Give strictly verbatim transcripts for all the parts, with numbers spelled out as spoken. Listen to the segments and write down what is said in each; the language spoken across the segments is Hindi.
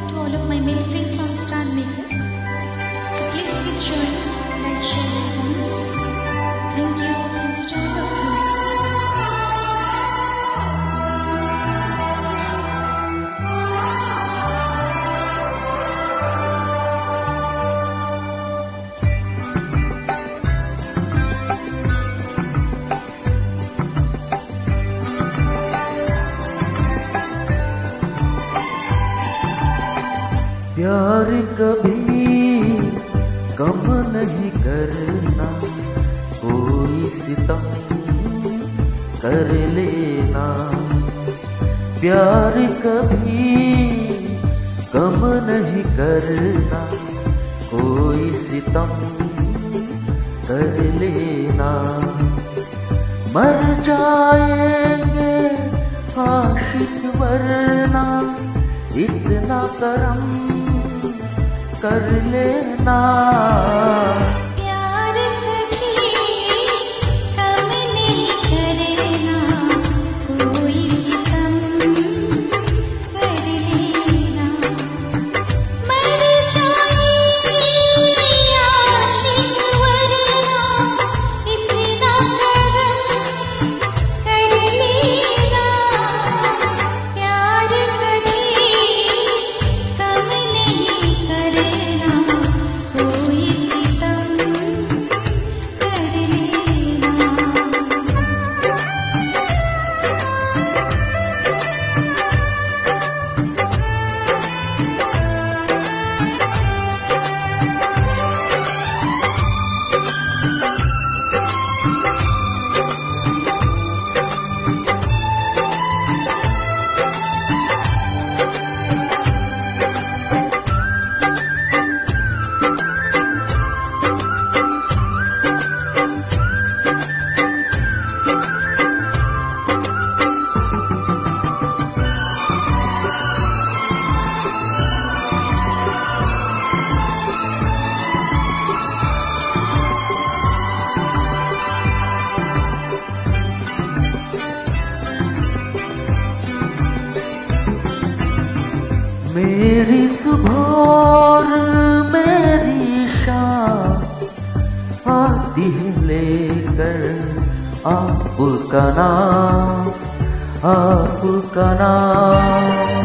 to all of my male friends on Star Maker. So please keep showing, like, share, and comments. Thank you. Thanks to all of you. प्यार कभी कम नहीं करना, कोई सितम कर लेना। प्यार कभी कम नहीं करना, कोई सितम कर लेना। मर जाएंगे आशिक वरना, इतना करम कर लेना। प्यार कभी कम नहीं करना, कोई सितम कर लेना। मर जाएंगे आशिक वरना, इतना करम कर लेना। प्यार कभी कम नहीं करना, कोई सितम कर लेना। मेरी सुबह और मेरी शाम आती है लेकर आपका नाम, आपका नाम।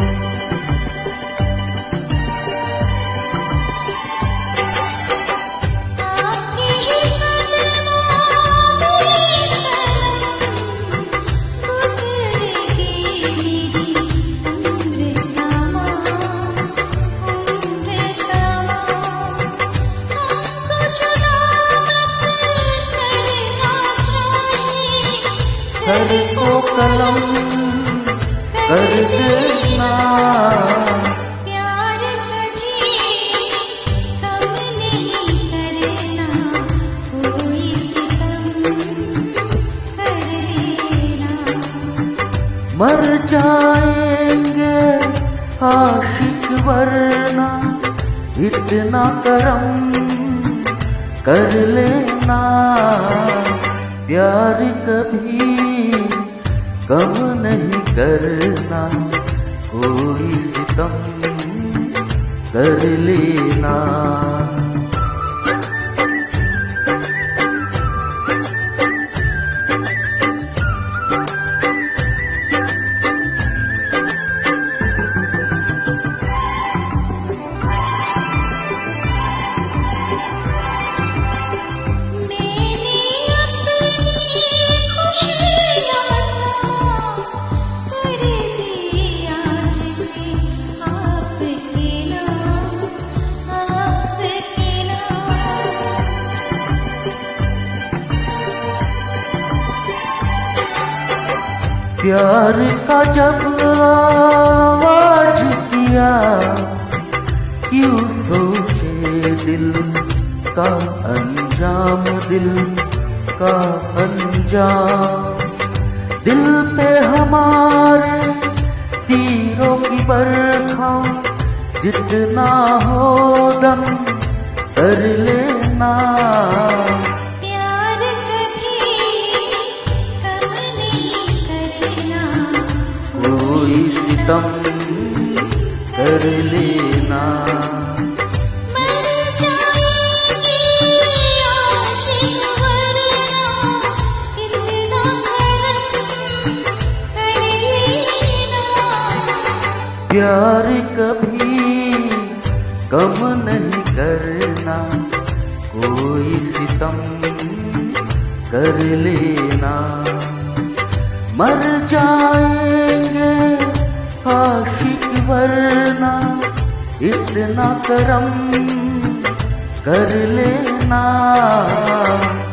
आपके ही कदमों में सनम गुज़रेगी मेरी उम्र तमाम, उम्र तमाम। हमको जुदा मत करना चाहिए, सर को कलम कर देना। प्यार कभी कम नहीं करना, कोई सितम कर लेना। मर जाएंगे आशिक वरना, इतना करम कर लेना। प्यार कभी कम नहीं करना, कोई सितम कर लेना। प्यार का जब आवाज किया, क्यों सोचे दिल का अंजाम, दिल का अंजाम। दिल पे हमारे तीरों की बरखा, जितना हो दम कर लेना। प्यार कभी कम नहीं करना, कोई सितम कर लेना। मर जाएंगे आशिक वरना इतना करम कर लेना। प्यार कभी कम नहीं करना, कोई सितम कर लेना। मर जाएंगे आशिक वरना इतना करम कर लेना।